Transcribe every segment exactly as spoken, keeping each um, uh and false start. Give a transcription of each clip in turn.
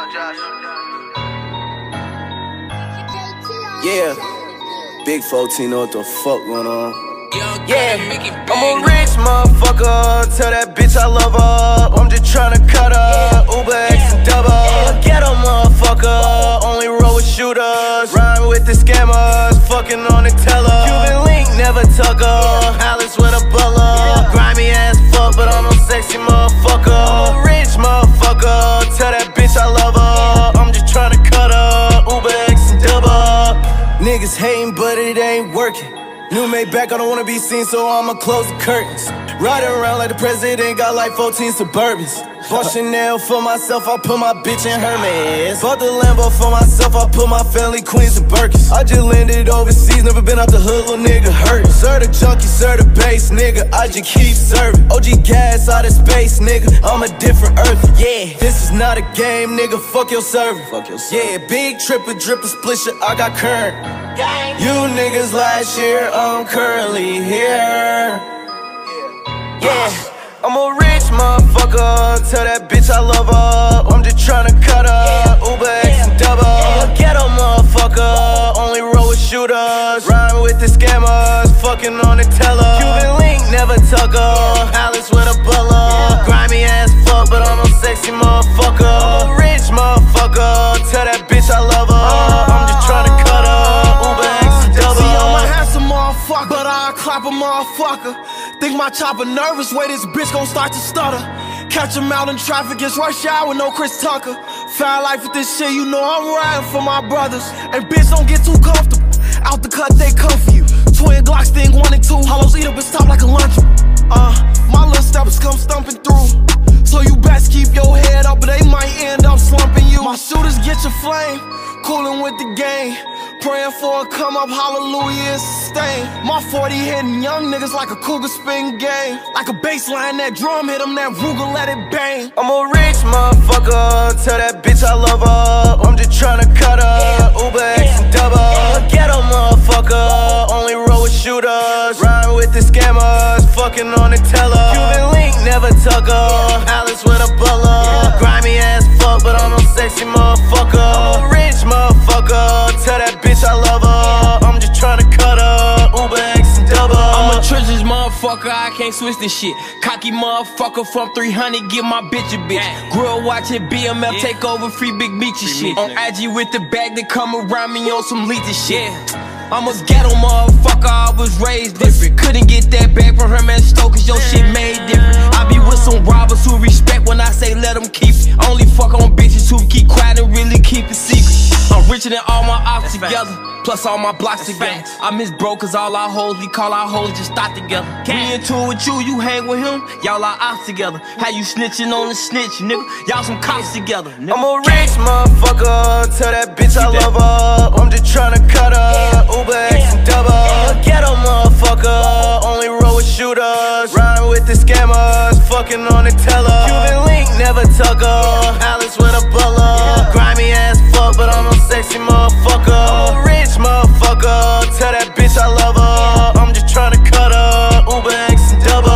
Yeah, Big fourteen, know what the fuck going on. Yeah, I'm a rich motherfucker. Tell that bitch I love her. I'm just tryna cut her. Uber X and double. Ghetto motherfucker. Only roll with shooters. Rhyme with the scammers. Fucking on the teller. Cuban link, never tuck her. Alice with a butler. Grimy ass fuck, but I'm a sexy motherfucker. I'm a rich motherfucker. Tell that bitch I love her. I'm just tryna cut her. Uber X and double. Niggas hating, but it ain't working. New made back, I don't wanna be seen, so I'ma close the curtains. Riding around like the president, got like fourteen Suburbans. Bought Chanel for myself, I put my bitch in Hermes. Bought the Lambo for myself, I put my family Queens and Birkins. I just landed overseas, never been out the hood, little nigga hurt. Sir the junkie, sir the bass, nigga, I just keep serving. O G gas out of space, nigga, I'm a different earth. Yeah, this is not a game, nigga, fuck your server. Fuck your server. Yeah, big tripper, dripper, split shit, I got current. You niggas last year, I'm currently here. Yeah, I'm a rich motherfucker. Tell that bitch I love her. I'm just tryna cut her. Uber X and double. Ghetto motherfucker. Only roll with shooters. Rhyme with the scammers. Fucking on the teller. Cuban link, never tuck her. Alice with a butler. Grimy ass fuck, but I'm a sexy motherfucker. I'm a rich motherfucker. Tell that bitch I love her. I'm just tryna cut her. But I clap a motherfucker. Think my chopper nervous, way this bitch gon' start to stutter. Catch him out in traffic, it's rush hour with no Chris Tucker. Foul life with this shit, you know I'm riding for my brothers. And bitch, don't get too comfortable. Out the cut, they come for you. Twin Glocks, sting one and two. Hollows eat up his top like a luncheon. Uh, my little steppers come stumping through. So you best keep your head up, but they might end up slumping you. My shooters get your flame, coolin' with the game. Praying for a come up, hallelujah, it's sustain. My forty hitting young niggas like a cougar spin game. Like a baseline, that drum hit them, that Ruger let it bang. I'm a rich motherfucker, tell that bitch I love her. I'm just tryna cut her, Uber X and double. Ghetto motherfucker, only roll with shooters. Rhyme with the scammers, fucking on the teller. Cuban link, never tuck her. Alice with a butler. Grimy ass fuck, but I'm a sexy motherfucker. I'm a rich motherfucker, tell that bitch I love her. I'm just tryna cut her. Uber X and double. I'm a treasures motherfucker, I can't switch this shit. Cocky motherfucker from three hundred, get my bitch a bitch. Grill watching B M F, take over free Big Meechy shit. On I G with the bag that come around me on some lethal shit. I'm a ghetto motherfucker, I was raised different. Couldn't get that back from her man Stoke, cause your shit made different. I be with some robbers who respect when I say let them keep it. Only fuck on bitches who keep quiet and really keep it secret. I'm richer than all my ops together, plus all my blocks together. I miss bro cause all our hoes, we call our hoes just stop together. Me in tune with you, you hang with him, y'all are ops together. How you snitching on the snitch, nigga? Y'all some cops together, nigga. I'm a rich motherfucker, tell that bitch I love her. I'm just tryna cut her, Uber X and double. Ghetto motherfucker, only roll with shooters. Rhyme with the scammers, fucking on the teller. Cuban link, never tuck her. Alice with a butler. Grimy ass fuck, but I'm a sexy motherfucker. I'm a rich motherfucker, tell that bitch I love her. I'm just tryna cut her, Uber X and double.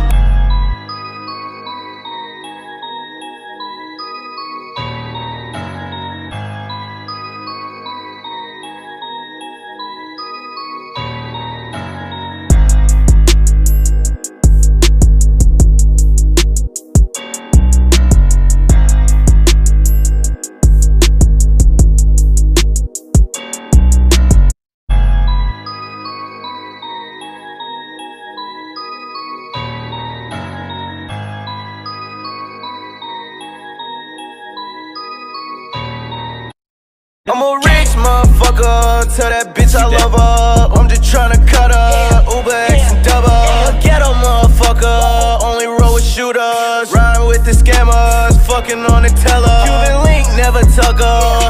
I'm a rich motherfucker, tell that bitch I love her. I'm just tryna cut her, Uber X and double. Ghetto motherfucker, only roll with shooters. Rhyme with the scammers, fucking on the teller. Cuban link, never tuck her.